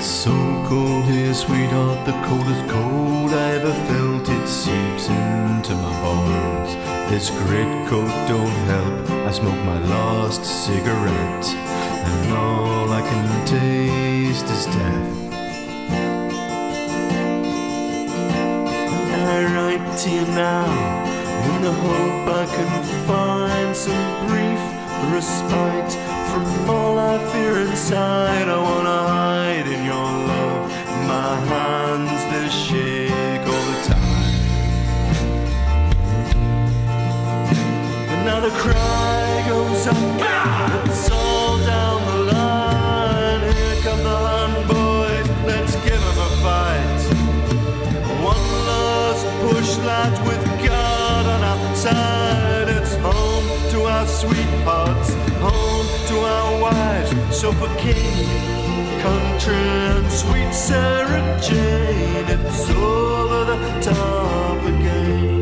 It's so cold here, sweetheart, the coldest cold I ever felt. It seeps into my bones. This great coat don't help. I smoke my last cigarette, and all I can taste is death. And I write to you now in the hope I can find some brief respite from all I fear inside. I wanna hide in your love. My hands, they shake all the time. And now the cry goes up, it's all down the line. Here come the hunt boys, let's give them a fight. One last push, lads, with God on our side. It's home to our sweethearts, home to our wives. So for king, country and sweet Sarah Jane, it's over the top again.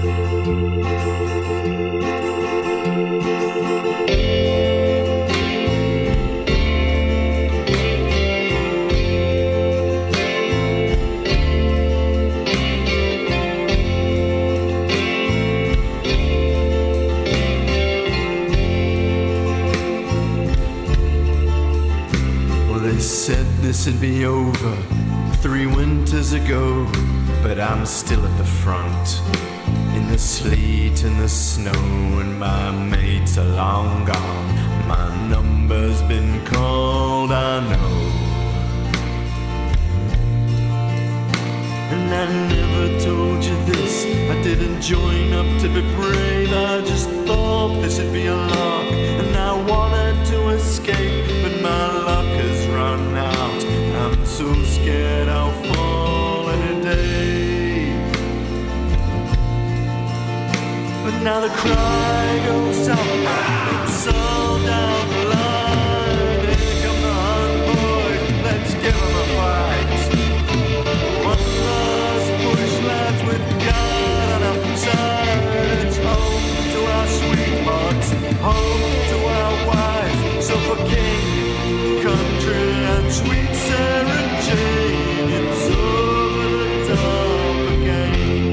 They said this'd be over 3 winters ago, but I'm still at the front, in the sleet and the snow, and my mates are long gone. My number's been called, I know. And I never told you this, I didn't join up to be brave. I just thought this'd be a lark, and I wanted to escape, but my luck has run out. I'm so scared I'll fall any day. But now the cry goes up, it's all down the line. Here come the hunt boys, let's give them a fight. One last push, lads, with God on our side. It's home to our sweethearts, home to our wives. So for king, country and sweet Sarah Jane, it's over the top again.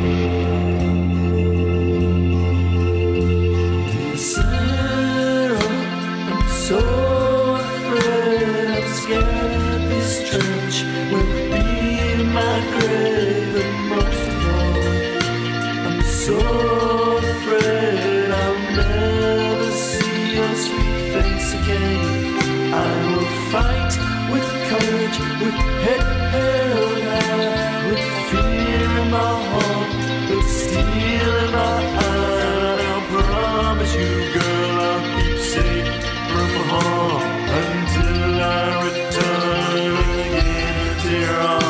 Dear Sarah, I'm so afraid, I'm scared this church will be my grave. And most of all, I'm so afraid I'll never see your sweet face again. I will fight with courage, with head held high, with fear in my heart, with steel in my eye. And I'll promise you, girl, I'll keep safe from harm until I return again to your arms.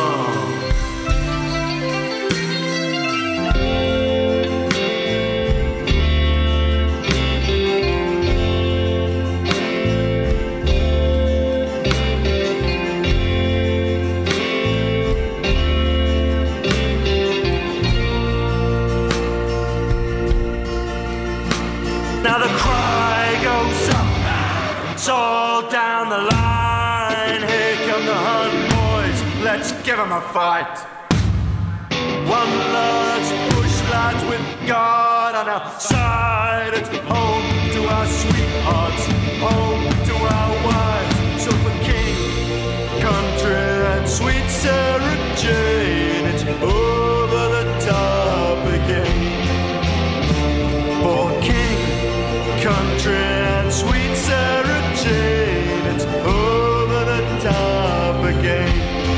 Now the cry goes up, it's all down the line. Here come the hunt boys, let's give them a fight. One last push, lads, with God on our side. It's home to our sweethearts, home to our wives. So for king, country and sweet Sarah Jane, it's over the top again. For king, country and sweet Sarah Jane, it's over the top again.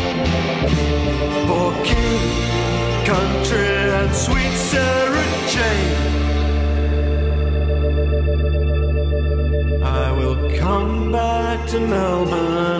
For king, country and sweet Sarah Jane, I will come back to Melbourne